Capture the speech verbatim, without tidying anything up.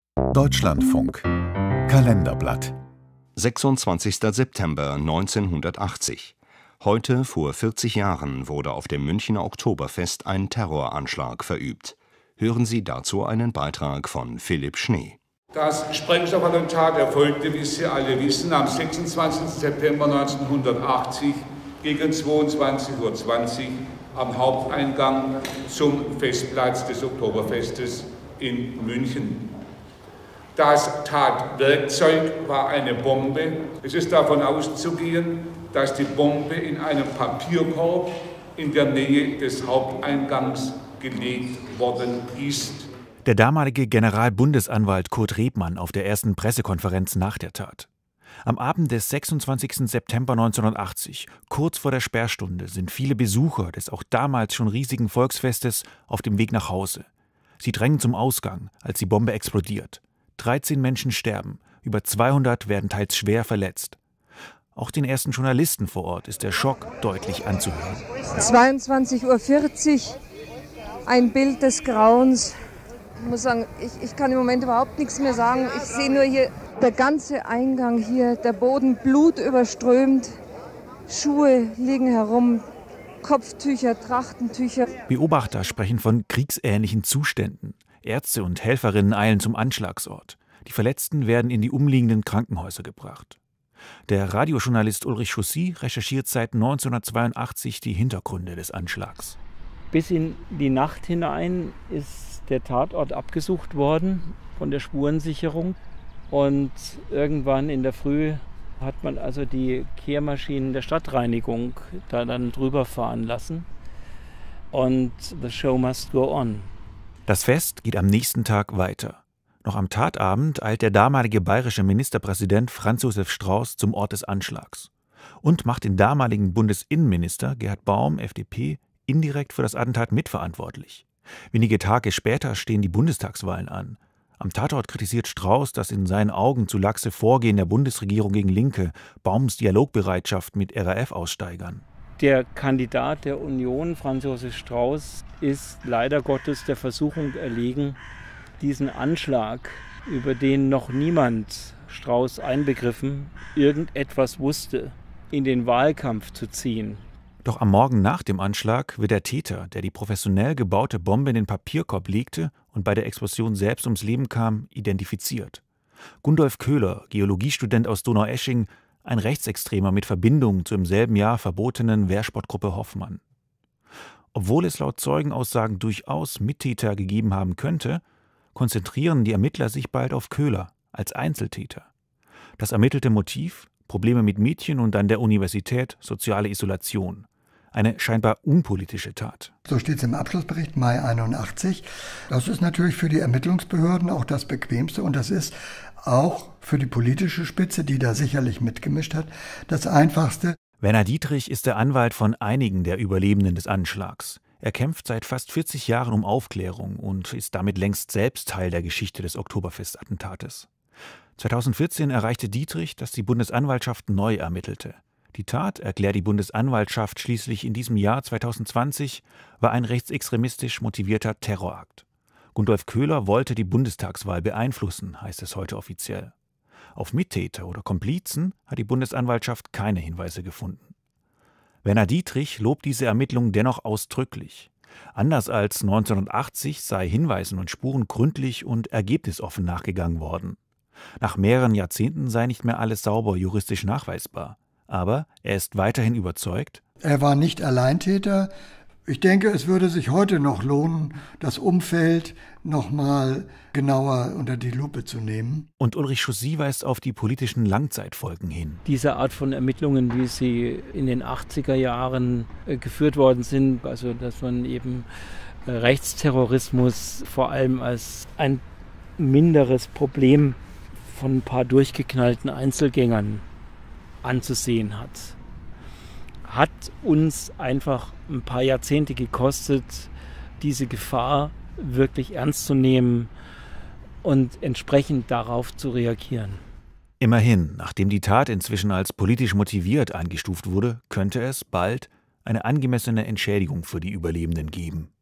Deutschlandfunk Kalenderblatt sechsundzwanzigster September neunzehnhundertachtzig. Heute vor vierzig Jahren wurde auf dem Münchner Oktoberfest ein Terroranschlag verübt. Hören Sie dazu einen Beitrag von Philipp Schnee. Das Sprengstoffattentat erfolgte, wie Sie alle wissen, am sechsundzwanzigsten September neunzehnhundertachtzig gegen zweiundzwanzig Uhr zwanzig am Haupteingang zum Festplatz des Oktoberfestes in München. Das Tatwerkzeug war eine Bombe. Es ist davon auszugehen, dass die Bombe in einem Papierkorb in der Nähe des Haupteingangs gelegt worden ist. Der damalige Generalbundesanwalt Kurt Rebmann auf der ersten Pressekonferenz nach der Tat. Am Abend des sechsundzwanzigsten September neunzehnhundertachtzig, kurz vor der Sperrstunde, sind viele Besucher des auch damals schon riesigen Volksfestes auf dem Weg nach Hause. Sie drängen zum Ausgang, als die Bombe explodiert. dreizehn Menschen sterben, über zweihundert werden teils schwer verletzt. Auch den ersten Journalisten vor Ort ist der Schock deutlich anzuhören. zweiundzwanzig Uhr vierzig, ein Bild des Grauens. Ich muss sagen, ich, ich kann im Moment überhaupt nichts mehr sagen. Ich sehe nur hier der ganze Eingang hier, der Boden blutüberströmt, Schuhe liegen herum, Kopftücher, Trachtentücher. Beobachter sprechen von kriegsähnlichen Zuständen. Ärzte und Helferinnen eilen zum Anschlagsort. Die Verletzten werden in die umliegenden Krankenhäuser gebracht. Der Radiojournalist Ulrich Chaussy recherchiert seit neunzehnhundertzweiundachtzig die Hintergründe des Anschlags. Bis in die Nacht hinein ist der Tatort abgesucht worden von der Spurensicherung. Und irgendwann in der Früh hat man also die Kehrmaschinen der Stadtreinigung da dann drüber fahren lassen. Und the show must go on. Das Fest geht am nächsten Tag weiter. Noch am Tatabend eilt der damalige bayerische Ministerpräsident Franz Josef Strauß zum Ort des Anschlags und macht den damaligen Bundesinnenminister Gerhard Baum, F D P, indirekt für das Attentat mitverantwortlich. Wenige Tage später stehen die Bundestagswahlen an. Am Tatort kritisiert Strauß das in seinen Augen zu laxe Vorgehen der Bundesregierung gegen Linke, Baums Dialogbereitschaft mit R A F-Aussteigern. Der Kandidat der Union, Franz Josef Strauß, ist leider Gottes der Versuchung erlegen, diesen Anschlag, über den noch niemand, Strauß einbegriffen, irgendetwas wusste, in den Wahlkampf zu ziehen. Doch am Morgen nach dem Anschlag wird der Täter, der die professionell gebaute Bombe in den Papierkorb legte und bei der Explosion selbst ums Leben kam, identifiziert. Gundolf Köhler, Geologiestudent aus Donaueschingen, ein Rechtsextremer mit Verbindung zur im selben Jahr verbotenen Wehrsportgruppe Hoffmann. Obwohl es laut Zeugenaussagen durchaus Mittäter gegeben haben könnte, konzentrieren die Ermittler sich bald auf Köhler als Einzeltäter. Das ermittelte Motiv? Probleme mit Mädchen und an der Universität soziale Isolation. Eine scheinbar unpolitische Tat. So steht es im Abschlussbericht Mai einundachtzig. Das ist natürlich für die Ermittlungsbehörden auch das Bequemste und das ist auch für die politische Spitze, die da sicherlich mitgemischt hat, das Einfachste. Werner Dietrich ist der Anwalt von einigen der Überlebenden des Anschlags. Er kämpft seit fast vierzig Jahren um Aufklärung und ist damit längst selbst Teil der Geschichte des Oktoberfestattentates. zweitausendvierzehn erreichte Dietrich, dass die Bundesanwaltschaft neu ermittelte. Die Tat, erklärt die Bundesanwaltschaft schließlich in diesem Jahr zweitausendzwanzig, war ein rechtsextremistisch motivierter Terrorakt. Gundolf Köhler wollte die Bundestagswahl beeinflussen, heißt es heute offiziell. Auf Mittäter oder Komplizen hat die Bundesanwaltschaft keine Hinweise gefunden. Werner Dietrich lobt diese Ermittlungen dennoch ausdrücklich. Anders als neunzehnhundertachtzig sei Hinweisen und Spuren gründlich und ergebnisoffen nachgegangen worden. Nach mehreren Jahrzehnten sei nicht mehr alles sauber juristisch nachweisbar. Aber er ist weiterhin überzeugt. Er war nicht Alleintäter. Ich denke, es würde sich heute noch lohnen, das Umfeld noch mal genauer unter die Lupe zu nehmen. Und Ulrich Chaussy weist auf die politischen Langzeitfolgen hin. Diese Art von Ermittlungen, wie sie in den achtziger Jahren geführt worden sind, also dass man eben Rechtsterrorismus vor allem als ein minderes Problem von ein paar durchgeknallten Einzelgängern anzusehen hat, hat uns einfach ein paar Jahrzehnte gekostet, diese Gefahr wirklich ernst zu nehmen und entsprechend darauf zu reagieren. Immerhin, nachdem die Tat inzwischen als politisch motiviert eingestuft wurde, könnte es bald eine angemessene Entschädigung für die Überlebenden geben.